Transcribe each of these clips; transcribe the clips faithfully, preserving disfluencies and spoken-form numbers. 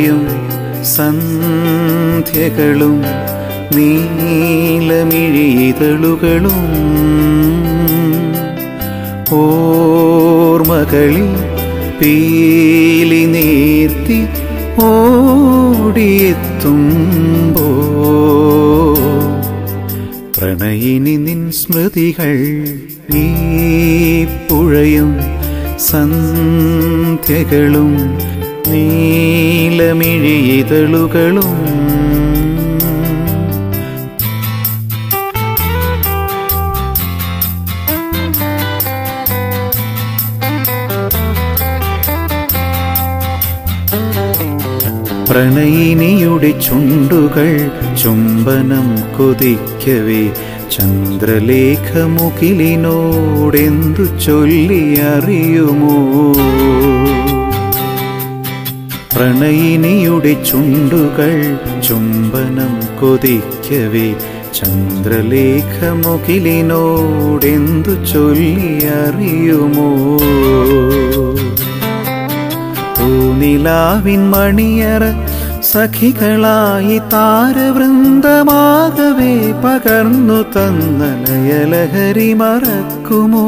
പുലരിയും സന്ധ്യകളും നീലമിഴിതളുകളും ഓർമ്മകളിൽ പീലി നീർത്തി ഓടിയെത്തുമ്പോ പ്രണയിനി നിൻ സ്മൃതികൾ ഈ പുഴയും സന്ധ്യകളും നീലമിഴിതളുകളും പ്രണയിനിയുടെ ചുണ്ടുകൾ ചുംബനം കൊതിക്കവേ ചന്ദ്രലേഖമുകിലിനോടെന്തു ചൊല്ലിയറിയുമോ പ്രണയിനിയുടെ ചുണ്ടുകൾ ചുംബനം കൊതിക്കവേ ചന്ദ്രലേഖമുകിലിനോടെന്തു ചൊല്ലിയറിയുമോ പൂനിലാവിൻ മണിയറ സഖികളായി താരവൃന്ദമാകവേ പകർന്നു തന്ന ലയലഹരി മറക്കുമോ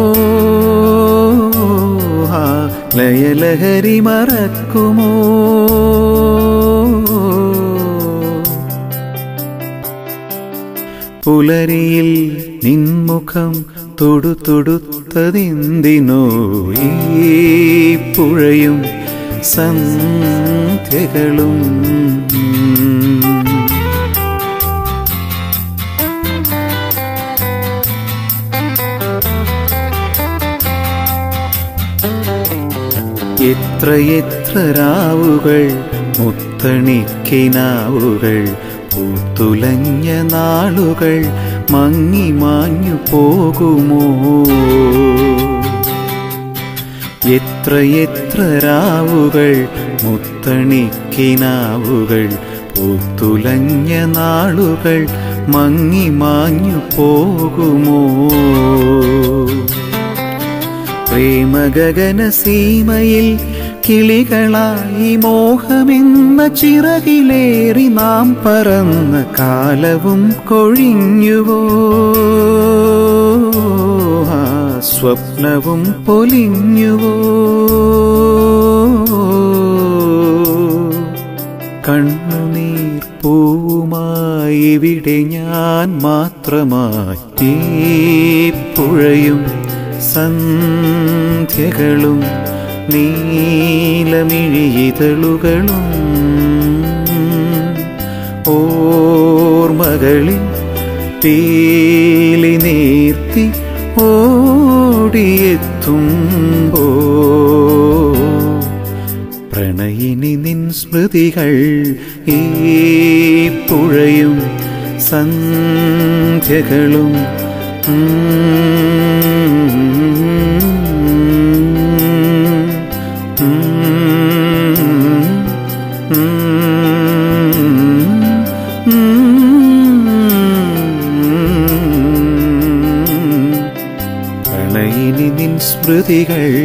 ആ ലയലഹരി മറക്കുമോ പുലരിയിൽ നിൻമുഖം തൊടുതൊടുത്തതെന്തിനോ ഈ പുഴയും സന്ധ്യകളും എത്രയെത്ര രാവുകൾ മുത്തണിക്കിനാവുകൾ പൂത്തുലഞ്ഞ നാളുകൾ മങ്ങി മാഞ്ഞു പോകുമോ എത്രയെത്ര രാവുകൾ മുത്തണിക്കിനാവുകൾ പൂത്തുലഞ്ഞ നാളുകൾ മങ്ങി മാഞ്ഞു പോകുമോ പ്രേമഗഗന സീമയിൽ കിളികളായി മോഹമെന്ന ചിറകിലേറി നാം പറന്ന കാലവും കൊഴിഞ്ഞുവോ ആ സ്വപ്നവും പൊലിഞ്ഞുവോ കണ്ണുനീർ പൂവുമായി ഇവിടെ ഞാൻ മാത്രമായി ഈ പുഴയും സന്ധ്യകളും നീലമിഴിതളുകളും ഓർമ്മകളിൽ പീലി നീർത്തി ഓടിയെത്തുമ്പോ പ്രണയിനി നിൻ സ്മൃതികൾ ഈ പുഴയും സന്ധ്യകളും പ്രണയിനി നിൻ സ്മൃതികൾ